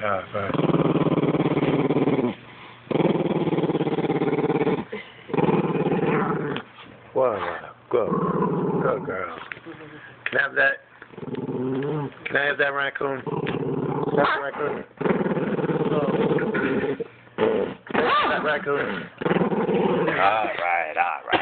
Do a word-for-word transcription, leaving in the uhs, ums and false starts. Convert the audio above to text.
All right. Well, go, go, girl. Can I have that? Can I have that raccoon? Can I have that raccoon? Can I have that raccoon? All right, all right.